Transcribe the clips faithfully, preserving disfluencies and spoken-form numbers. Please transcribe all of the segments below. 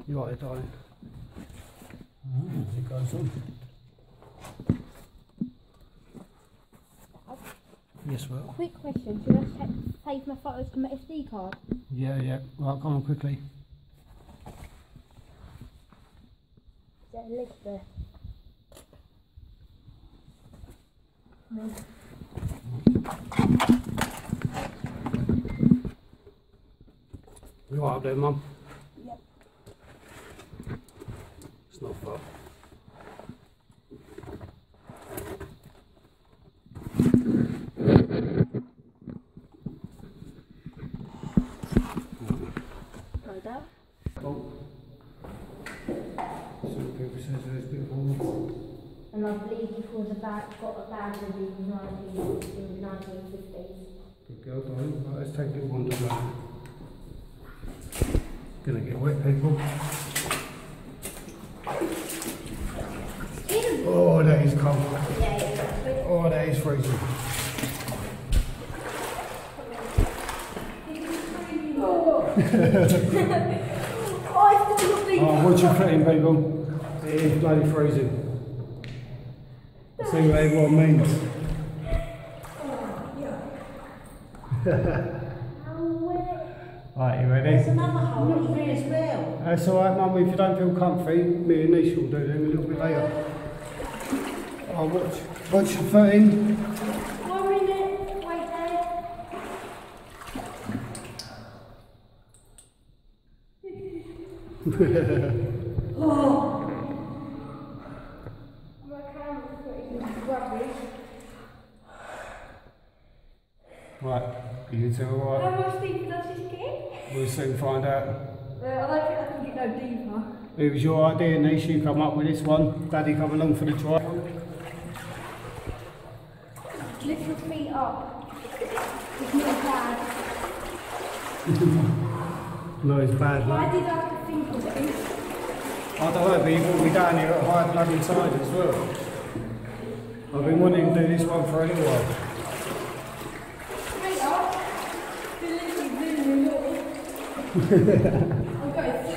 You right there, darling? Oh, it goes on. Yes, well. Quick question, should I save my photos to my S D card? Yeah, yeah. Right, come on quickly. Is there a list there? No. You right up there, Mum? Yep. It's not far. Like that? Oh. Some people says there's a bit of warm. And I believe this was about, got a bag in the nineteen fifties. Good girl, darling. Right, let's take a little wander around. Gonna get wet, people. Oh, that is cold. Yeah, yeah. Oh, that is freezing. Oh, watch your footing, people. It is bloody freezing. See what everyone means. Right, you ready? There's another hole here as well. That's alright, Mum, if you don't feel comfy, me and Nisha will do them a little bit later. Oh, watch, watch your footing. One minute, wait there. Oh, My camera's pretty rubbish. Right, you two alright? How much deeper does this get? We'll soon find out. Uh, I don't think I can get no deeper. It was your idea, Nisha, you come up with this one. Daddy come along for the drive. Lift your feet up. It's not bad. No, it's bad, Why mate. did I have to think of it? I don't know, but you will be down here at high bloody tide as well. I've been wanting to do this one for a little while. Straight up. Delivery, delivery, I'll go.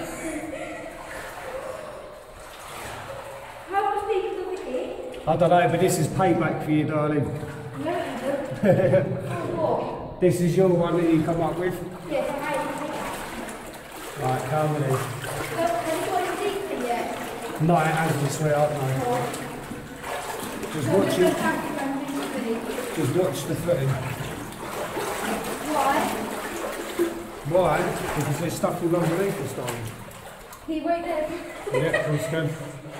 How much deeper does it get? I don't know, but this is payback for you, darling. No, it doesn't. Oh, what? This is your one that you come up with. Yes, I have. Right, come with it. Have you got it deeper yet? No, it hasn't, sweetheart, no. Oh. Just So watch just it. go back and do it. Just watch the footing. Why? Why? Because there's stuff all underneath this, darling. He went there. Yeah, let's go.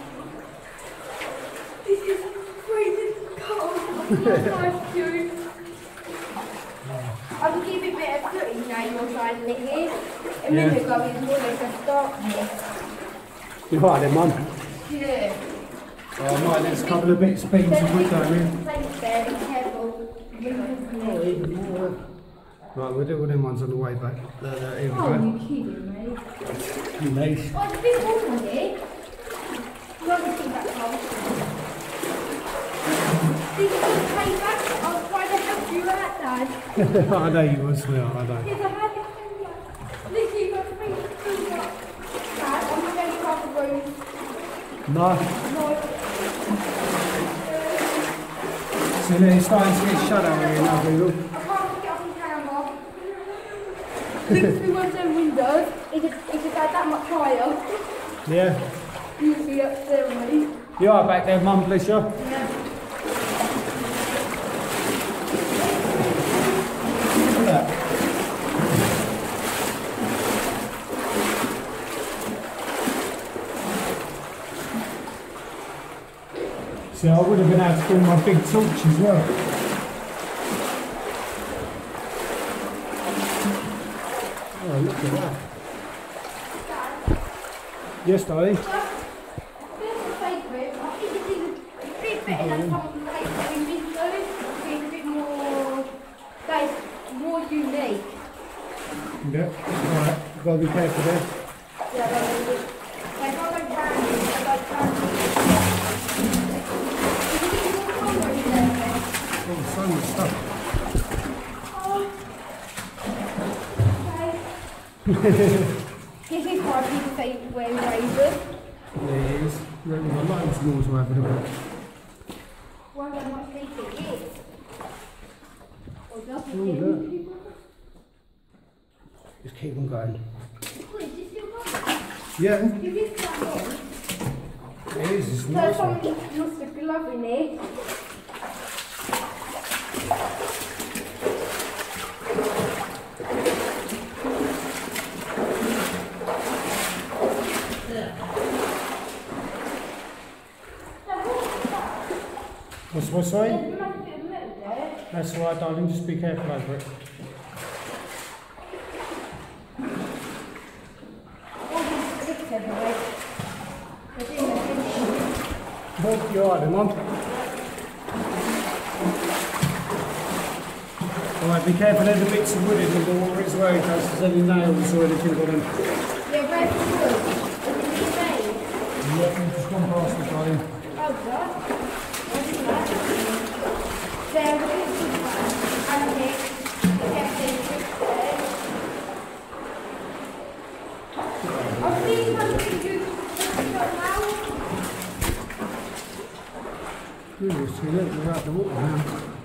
This is freezing cold. That's nice, Jude. I can give it a bit of footing now you're trying it here. A minute ago it was more like a darkness. You right then, Mum? Yeah. Oh, I might let's cover the bits, beams and wood down here. Thanks there, be careful. Oh, even more. Right, we'll do all them ones on the way back. There, there, here we Oh, go. you kidding me? Nice. Oh, it's a bit warm here. Not to see that cold. Did you just pay back? I was trying to help you out, Dad. I know you was, sweetheart, I know. Because I had it too much. Literally, my face is too much. Dad, I'm not going to cover the room. No. No. So it's starting to get shut out here now, people. I can't get off the camera. Look through one of them windows. It's just, it's just like that much higher. Yeah. You see up there, mate. You are back there, Mum, bless you. Yeah. Look at that. See, I would have been able to bring my big torch as well. Oh, look at that. Yes, darling. There's a favourite. I think it's even a bit better than some of the favourite in windows. It's a bit more, that is more unique. Yeah, alright, you've got to be careful there. Yeah, that is it. Like, I like brandy, I like brandy. Is it getting more colder in there then? Oh, so much stuff. Oh. Okay. This is why people say wear razors. There it is. We've got loads more to have a look at. Why would I not take it? Yes. Or does it? Oh, look. Just keep on going. Oh, is this still going? Yeah, Is this going on? it is. It's So nice. someone lost a glove in there. What's what's sorry? There's another bit of metal there. That's all right, darling. Just be careful over it. All these sticks everywhere. They're doing their thing. Oh, you're right, then, Mum. Alright, be careful. There's the bits of wood in the water as well, in case there's any nails or anything on them. Yeah, where's the wood? Is it made? Yeah, we've just gone past it, darling. Oh, God. What's that? There, look at this one. And here. Yeah, there. I think I'm going to do something now. Really, see, look, we're out the water now.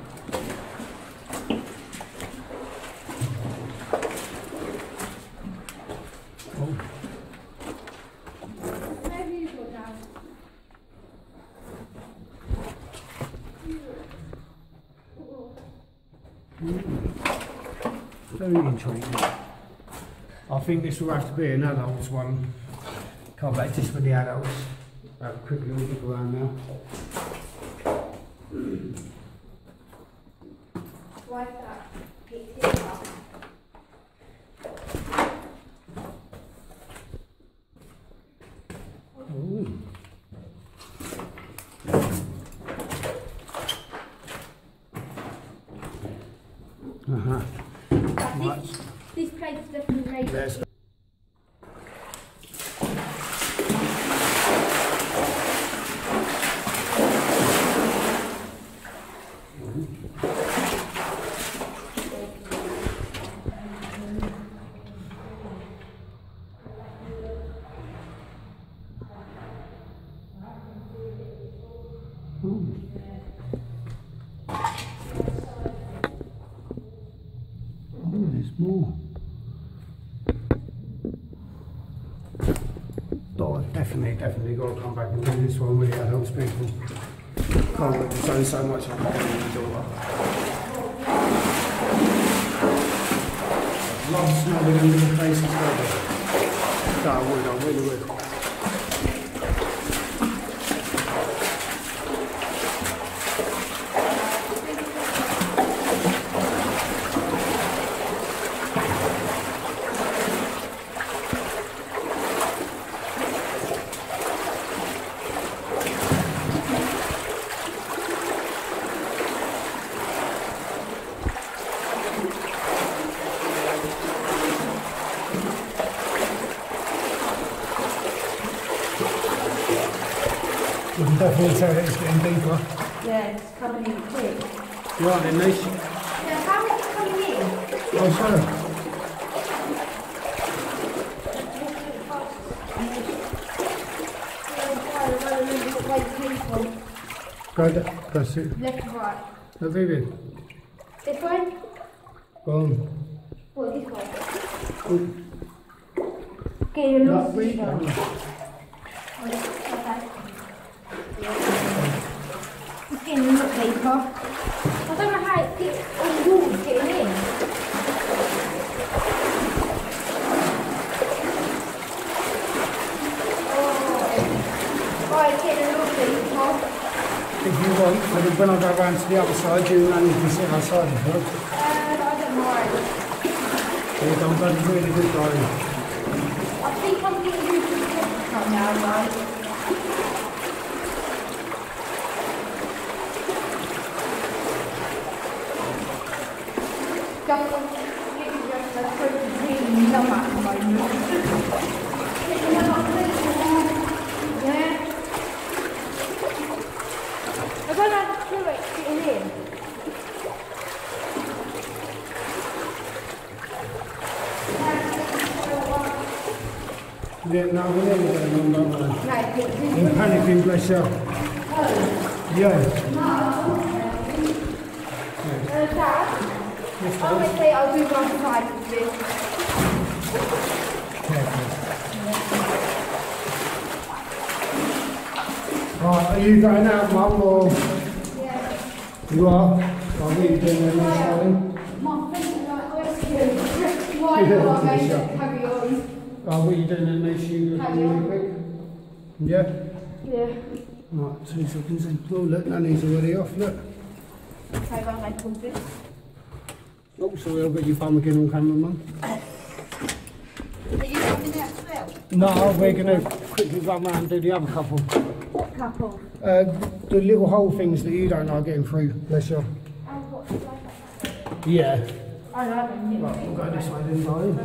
Oh. Maybe you go down. Very intriguing. I think this will have to be an adults one. Come back just for the adults. Have a quick little look around now. Why is that? It's here. Ooh. Uh-huh. But this, this place is definitely made. There's Ooh. Oh, there's more. Oh, definitely, definitely got to come back and do this one with the adults people. Can't wait to show so much of my daughter. Love smelling under the faces together. No, I would, I really would. You can definitely tell that it's getting deeper. Yeah, it's coming in quick. You are then, Nish? Now, how is it coming in? Oh, sorry. Go down. That's it. Left and right. No, Vivian. This one? Go on. What, this one? Good. Okay, you're No, lost. wait. Okay. no. It's getting a lot deeper. I don't know how it gets all the walls getting in. Oh, it's getting a lot deeper. If you want, but when I go round to the other side, you and you can sit outside as well. Uh, I don't mind. You've done bloody really good, darling. I think I'm going to use this cup now, right? Just want to give you just a quick really numb at the moment. Yeah. I don't know how to do it getting in. Yeah, no, we're nearly going on, don't we? No, You're panicking, bless you. Oh. Yeah. No. Uh, Dad, Yes, I would Dad. say I'll do one side of this. Careful. Right, are you going out, Mum, or Yeah. you are? Are we doing the next time? My friends are like, rescue. Why do I going to carry on? Oh, what are you doing in this? You Carry really on. quick? Yeah? Yeah. Right, two seconds then. Oh, look, Nanny's already off, look. Okay, well, I pulled this. Oh, sorry, I've got your thumb again on camera, Mum. Are you coming out as well? No, we're going to quickly run round and do the other couple. What couple? Uh, the little hole things that you don't like getting through, bless you. Oh, what? Like Yeah. I like them. Right, we'll go this way then, darling.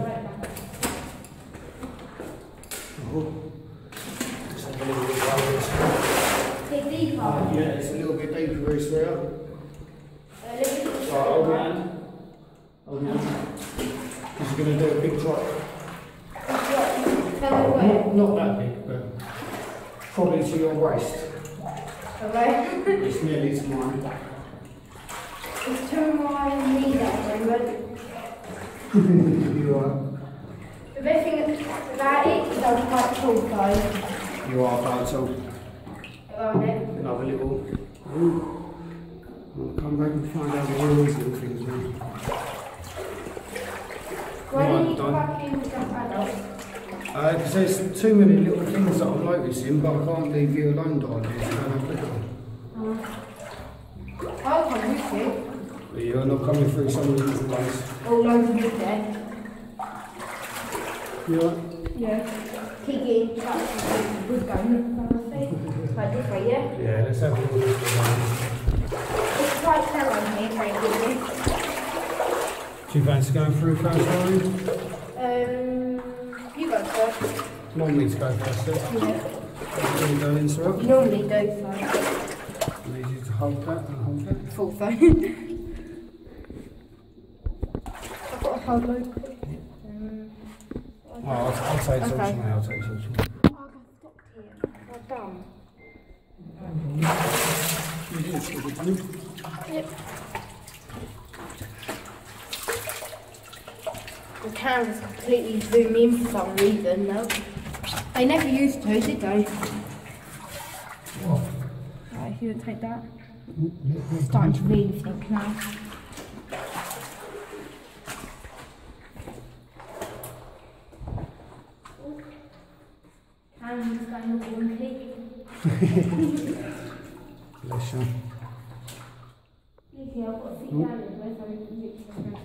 Oh. Just have a little bit of holes. Dig deeper. Uh, yeah, it's a little bit deeper, Bruce, there. A little bit Right, hold your hand. Hold your hand. Because you're going to do a big drop. Tell me where. Not, not that big, but probably to your waist. Okay. It's nearly to mine. It's to my knee there, You are. the best thing about it is I'm quite tall, guys. You are quite tall. Around it. Another little. Ooh. I'll come back and find out all these little things now. Why Right, do you done. back in with some adults? Because there's too many little things that I'm noticing, but I can't leave you alone, darling. If you don't have liquor. I'll come with you. But you're not coming through some of these ones. All loads of wood there. You alright? Yeah. Kicking, that's wood going. Like this way, yeah? Yeah, let's have a look at this. It's quite narrow here, very good. Do you fancy going through first, darling? Um, you go first. Want me to go first, then? Yeah. Can you go in, sir? You normally do, so. I need you to hold that and hold that. Full phone. I've got a hold load. Um, Oh, I'll, I'll take Okay. some. I'll take some. oh, I got stopped here. Well done. Yep. The camera's completely zoom in for some reason now. They never used to, did they? Right, if you would take that. Starting to really think now. Camera's going all wonky. Bless you. Easy, I've got to sit down and where so we can literally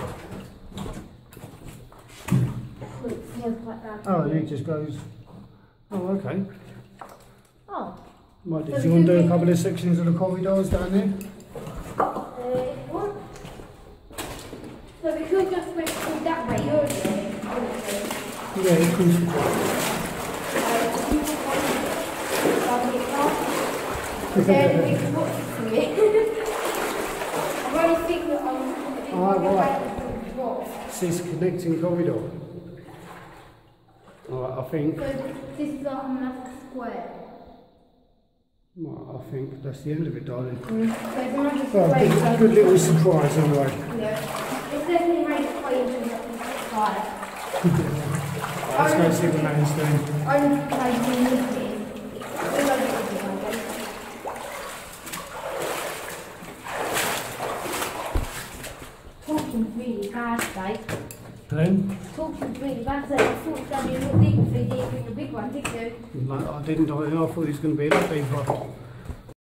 Look, it smells like that. Oh, it just goes. Oh, okay. Oh. Right, So did we you want to can do a make- couple of sections of the corridors down there? Uh, what? So we could just went through that way earlier. Yeah, of course we can. Then we can watch it from it. I only think that I'm Oh, right. What? It's this connecting corridor. Alright, I think. So this is like a massive square. Well, I think that's the end of it, darling. Mm. So it's a massive Well, square. good, so- good little surprise, anyway. Yeah. It's definitely made its way into the sky. Let's go see what Nan's doing. I'm playing with it. We love it. Talking's really bad today. Then? Talking's really bad today. I thought it was going to be a little deeper, so you didn't bring the big one, did you? Like, I didn't, I thought it was going to be a lot deeper.